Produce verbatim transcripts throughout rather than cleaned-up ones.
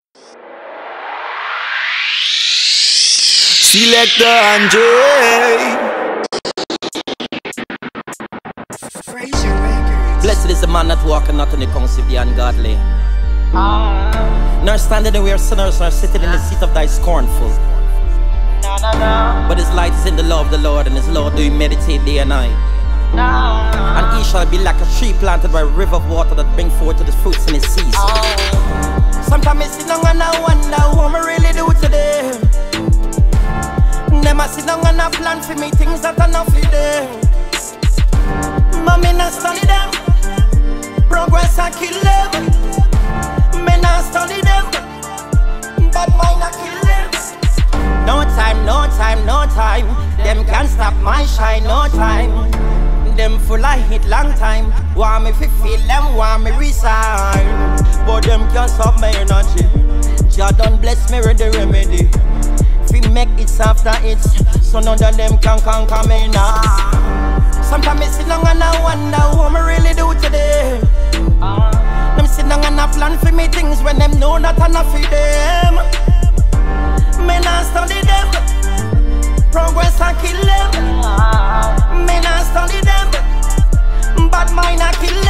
Selector Andre. Blessed is the man that walketh not in the counsel of the ungodly, ah. nor standing where sinners are sitting in the seat of thy scornful. No, no, no. But his light is in the law of the Lord, and his law do he meditate day and night. No. And he shall be like a tree planted by a river of water that bring forth to the fruits in his season. Oh. Sometimes I sit down and I wonder what I really do today. Them I sit down and I plan for me things that are not for them. But me not study them. Progress I kill them. Me not study them. But mine I kill them. No time, no time, no time. Them can't stop my shine, no time. Them full of hit long time. Want me fi feel them, want me resign. But them can't stop my energy. Jah done bless me with the remedy. Fi make it after it, so none of them can conquer me now. Sometimes I sit down and I wonder what I really do today. uh. Them sit down and I plan for me things when them know that I'm not for them. Me not study them. Progress I kill them. Me not study them. But mine I kill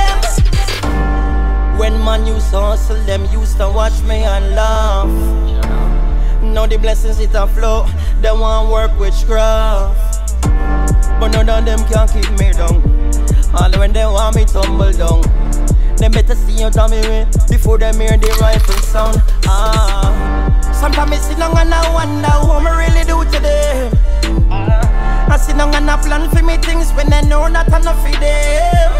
them. When man used to hustle, them used to watch me and laugh. Now the blessings it a flow. They want work witchcraft. But none of them can keep me down. All when they want me tumble down. They better see out of me way before they hear the rifle sound. Ah. Sometimes I sit down and I wonder what I really do today. I sit down and I plan for me things when they know that I'm not for them.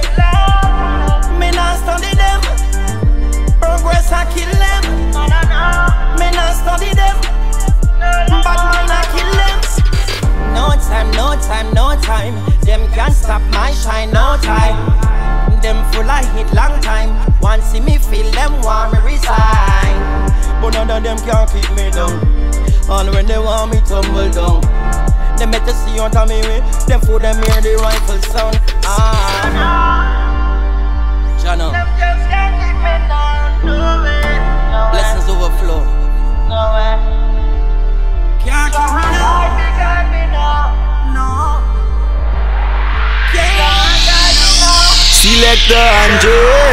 Me not study them. Progress I kill them. Me not study them. But mine I kill them. No time, no time, no time. Them can't stop my shine, no time. Them full of hit long time. Want see me feel them, want me resign. But none of them can keep me down. And when they want me tumble down, they better see out of me way. Them for them hear the rifle sound. Ah, Jano. Them just can't keep me down. No way. No blessings way. Overflow. No way. Can't keep me down. Can't me down. No. Can't. Selector Andre.